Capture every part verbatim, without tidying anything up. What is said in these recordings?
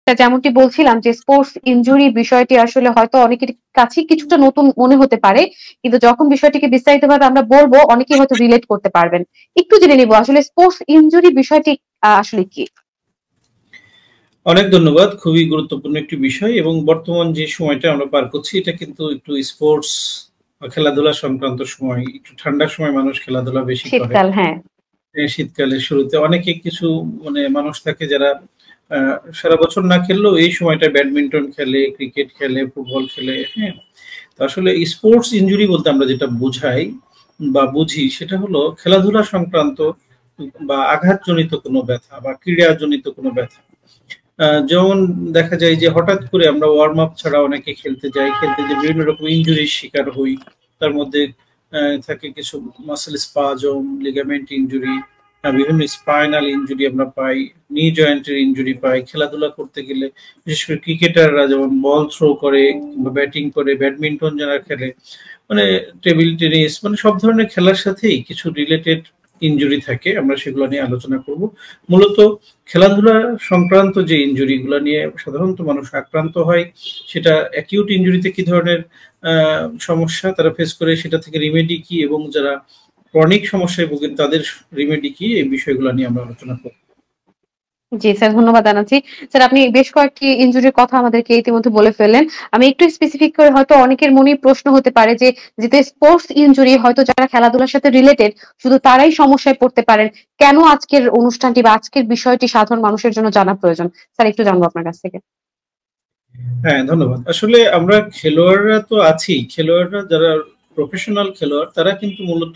যেমনটি বলছিলাম যে স্পোর্টস ইনজুরি বিষয়টি আসলে হয়তো অনেকের কাছে কিছুটা নতুন মনে হতে পারে, কিন্তু যখন বিষয়টিকে বিস্তারিতভাবে আমরা বলবো অনেকেই হয়তো রিলেট করতে পারবেন। একটু জেনে নিব আসলে স্পোর্টস ইনজুরি বিষয়টি আসলে কি। অনেক ধন্যবাদ। খুবই গুরুত্বপূর্ণ একটি বিষয় এবং বর্তমান যে সময়টা আমরা পার করছি এটা কিন্তু একটু স্পোর্টস বা খেলাধুলা সংক্রান্ত সময়। একটু ঠান্ডার সময় মানুষ খেলাধুলা বেশি করে। শীতকাল, হ্যাঁ। শীতকালের শুরুতে অনেকে কিছু মানে মানুষ থাকে যারা সারা বছর না খেললেও এই সময়টা ব্যাডমিন্টন খেলে, ক্রিকেট খেলে, ফুটবল খেলে। হ্যাঁ, তো আসলে স্পোর্টস ইনজুরি বলতে আমরা যেটা বোঝাই বা বুঝি সেটা হলো খেলাধুলা সংক্রান্ত বা আঘাতজনিত কোনো ব্যথা বা ক্রীড়াজনিত কোনো ব্যথা। যেমন দেখা যায় যে হঠাৎ করে আমরা ওয়ার্ম আপ ছাড়া অনেকে খেলতে যাই, খেলতে যে বিভিন্ন রকম ইনজুরির শিকার হই। তার মধ্যে থাকে কিছু মাসেল স্পাজম, লিগামেন্ট ইনজুরি, বিভিন্ন স্পাইনাল ইনজুরি আমরা পাই, নি জয়েন্টের ইনজুরি পাই। খেলাধুলা করতে গেলে বিশেষ করে ক্রিকেটাররা যেমন বল থ্রো করে কিংবা ব্যাটিং করে, ব্যাডমিন্টন যারা খেলে, মানে টেবিল টেনিস, মানে সব ধরনের খেলার সাথেই কিছু রিলেটেড ইনজুরি থাকে। আমরা সেগুলো নিয়ে আলোচনা করব। মূলত খেলাধুলা সংক্রান্ত যে ইনজুরিগুলো নিয়ে সাধারণত মানুষ আক্রান্ত হয়, সেটা অ্যাকিউট ইনজুরিতে কি ধরনের সমস্যা তারা ফেস করে, সেটা থেকে রিমেডি কি, এবং যারা ক্রনিক সমস্যায় ভোগেন তাদের রিমেডি কি, এই বিষয়গুলো নিয়ে আমরা আলোচনা করব। জি স্যার, ধন্যবাদ জানাচ্ছি। স্যার আপনি বেশ কয়েকটি ইনজুরির কথা আমাদেরকে ইতিমধ্যে বলে ফেললেন। আমি একটু স্পেসিফিক করে হয়তো অনেকের মনেই প্রশ্ন হতে পারে যে যেহেতু স্পোর্টস ইনজুরি হয়তো যারা খেলাধুলার সাথে রিলেটেড শুধু তারাই সমস্যায় পড়তে পারেন, কেন আজকের অনুষ্ঠানটি বা আজকের বিষয়টি সাধারণ মানুষের জন্য জানা প্রয়োজন? স্যার একটু জানবো আপনার কাছ থেকে। হ্যাঁ, ধন্যবাদ। আসলে আমরা খেলোয়াড়রা তো আছি, খেলোয়াড়রা যারা প্রফেশনাল খেলোয়াড় তারা কিন্তু মূলত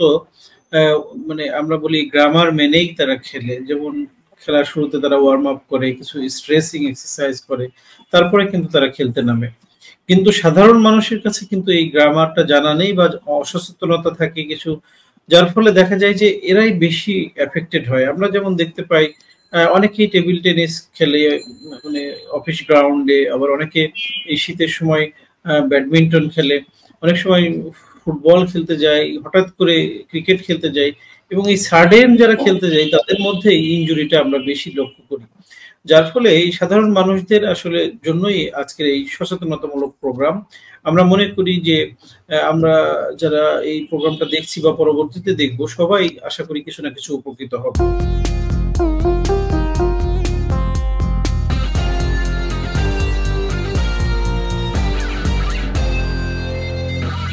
মানে আমরা বলি গ্রামার মেনেই তারা খেলে। যেমন খেলার শুরুতে তারা ওয়ার্ম আপ করে, কিছু স্ট্রেসিং এক্সারসাইজ করে, তারপরে কিন্তু তারা খেলতে নামে। কিন্তু সাধারণ মানুষের কাছে কিন্তু এই গ্রামারটা জানা নেই বা অসচেতনতা থাকে কিছু, যার ফলে দেখা যায় যে এরাই বেশি এফেক্টেড হয়। আমরা যেমন দেখতে পাই অনেকেই টেবিল টেনিস খেলে মানে অফিস গ্রাউন্ডে, আবার অনেকে এই শীতের সময় ব্যাডমিন্টন খেলে, অনেক সময় ফুটবল খেলতে যায়, হঠাৎ করে ক্রিকেট খেলতে যায়, এবং এই সাডেন যারা খেলতে যায় তাদের মধ্যে এই ইনজুরিটা আমরা বেশি লক্ষ্য করি। যার ফলে এই সাধারণ মানুষদের আসলে জন্যই আজকের এই সচেতনতামূলক প্রোগ্রাম। আমরা মনে করি যে আমরা যারা এই প্রোগ্রামটা দেখছি বা পরবর্তীতে দেখব, সবাই আশা করি কিছু না কিছু উপকৃত হবে।